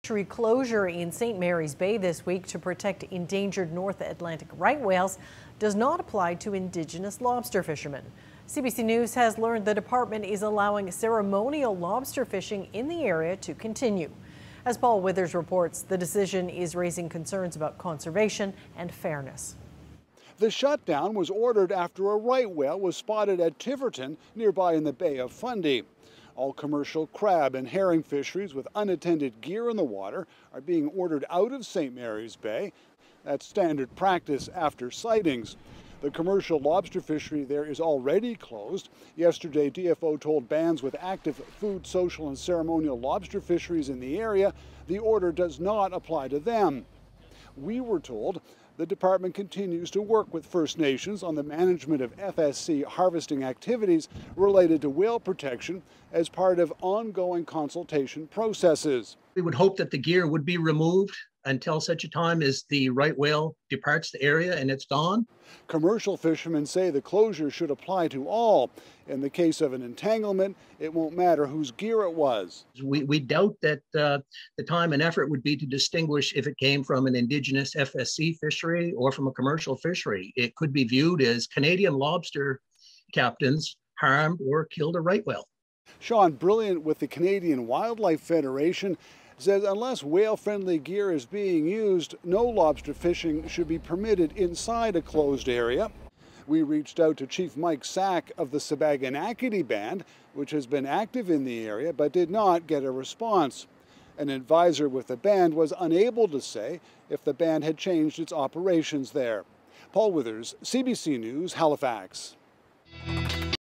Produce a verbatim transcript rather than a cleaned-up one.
Fishery closure in Saint Mary's Bay this week to protect endangered North Atlantic right whales does not apply to Indigenous lobster fishermen. C B C News has learned the department is allowing ceremonial lobster fishing in the area to continue. As Paul Withers reports, the decision is raising concerns about conservation and fairness. The shutdown was ordered after a right whale was spotted at Tiverton, nearby in the Bay of Fundy. All commercial crab and herring fisheries with unattended gear in the water are being ordered out of Saint Mary's Bay. That's standard practice after sightings. The commercial lobster fishery there is already closed. Yesterday, D F O told bands with active food, social, and ceremonial lobster fisheries in the area the order does not apply to them. We were told the department continues to work with First Nations on the management of F S C harvesting activities related to whale protection as part of ongoing consultation processes. We would hope that the gear would be removed until such a time as the right whale departs the area and it's gone. Commercial fishermen say the closure should apply to all. In the case of an entanglement, it won't matter whose gear it was. We, we doubt that uh, the time and effort would be to distinguish if it came from an Indigenous F S C fishery or from a commercial fishery. It could be viewed as Canadian lobster captains harmed or killed a right whale. Sean Brilliant with the Canadian Wildlife Federation says unless whale-friendly gear is being used, no lobster fishing should be permitted inside a closed area. We reached out to Chief Mike Sack of the Sipekne'katik Band, which has been active in the area but did not get a response. An advisor with the band was unable to say if the band had changed its operations there. Paul Withers, C B C News, Halifax.